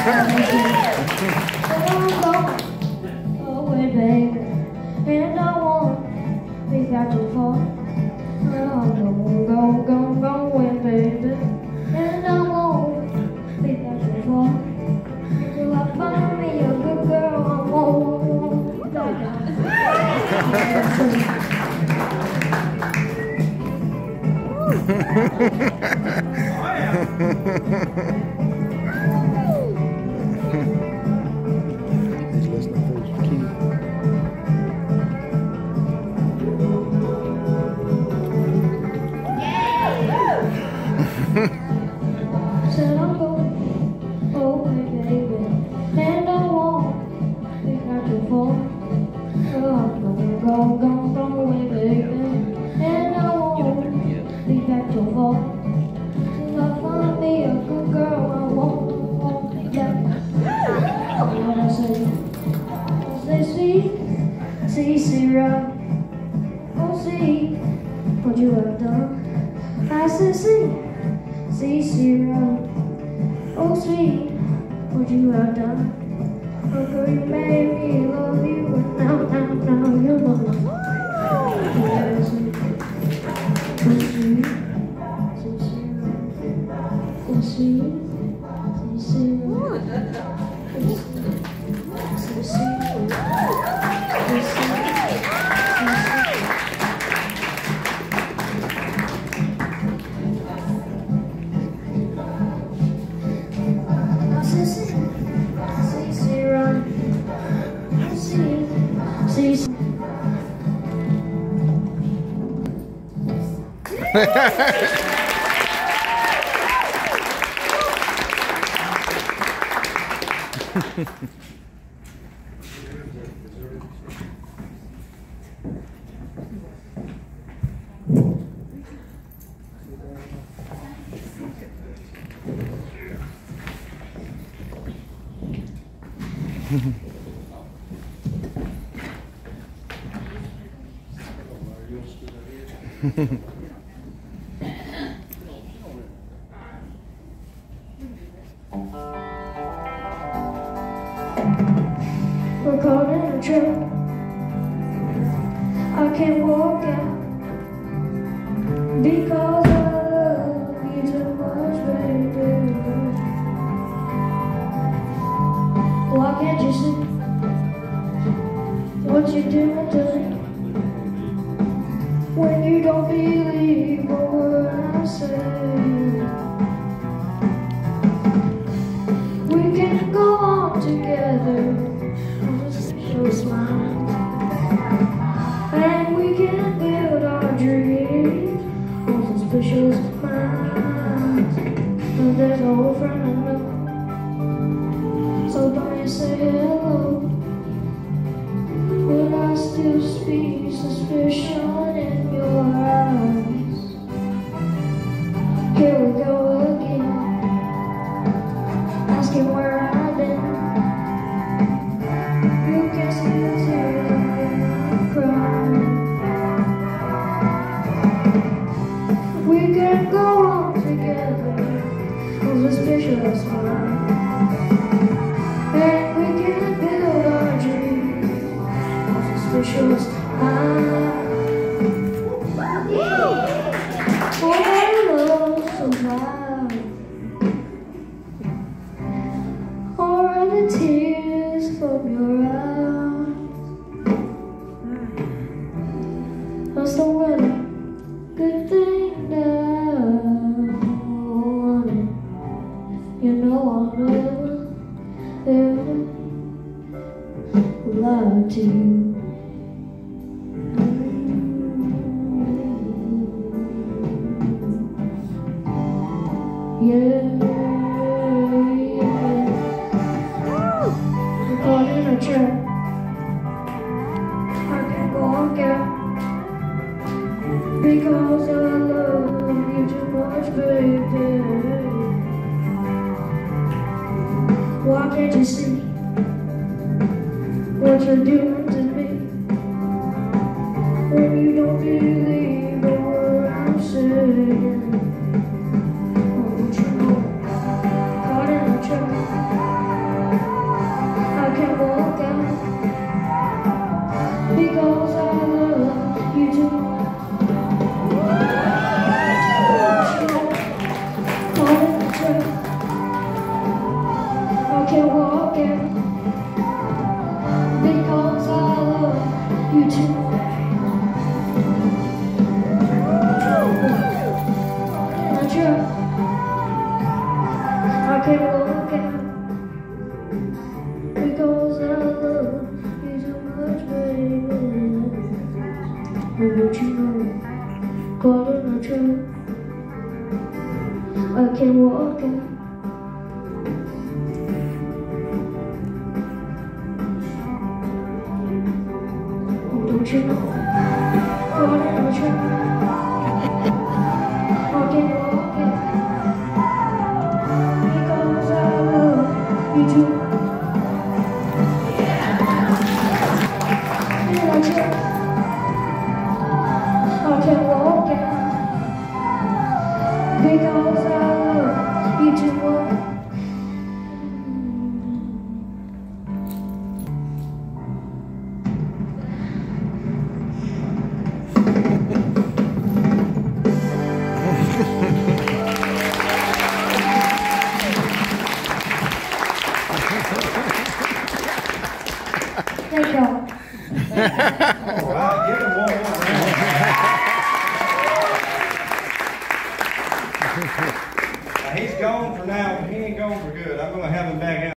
away, baby, and I won't be back to fall. Go away, baby, and I won't be back to fall. Till I find me a good girl, I won't be back Said I'm going away, baby, and I won't be back to fall. Go away, baby, and I won't be back to fall. Till I find me a good girl, I won't be back. What I say, see, right? Oh, see what you have done. I said, see, right? Oh, see what you have done. Oh, girl, you made me love you, but now you're not. We're caught in a trap. I can't walk out because I love you too much, baby. Why can't you see what you're doing to me? When you don't believe a word I say, we can go on together with a special smile, and we can build our dreams with a special smile. But there's no friend I know, so don't you say hello. Will I still speak suspicion in your eyes? Here we go again, asking where I've been. You can see the tears I'm crying. We can go on together with a special smile, and we can build our dreams with a special smile. Oh, love so loud. Or are the tears from your eyes? That's the one good thing now. You know I'll never lie to you. Yeah. We're caught in a trap. I can't go on out because I love you too much, baby. Why can't you see what you're doing to me? When you don't believe a word I'm saying. Caught in a trap. You too. Not sure. I can't walk out because I love you too much, baby. But don't you know, caught in a trap, I can't walk out. Don't you know, caught in a trap, I can't walk out because I love you too. And I can't walk out because I love you too much. Thank y'all. All right, give him one more round. Now, he's gone for now, but he ain't gone for good. I'm going to have him back out.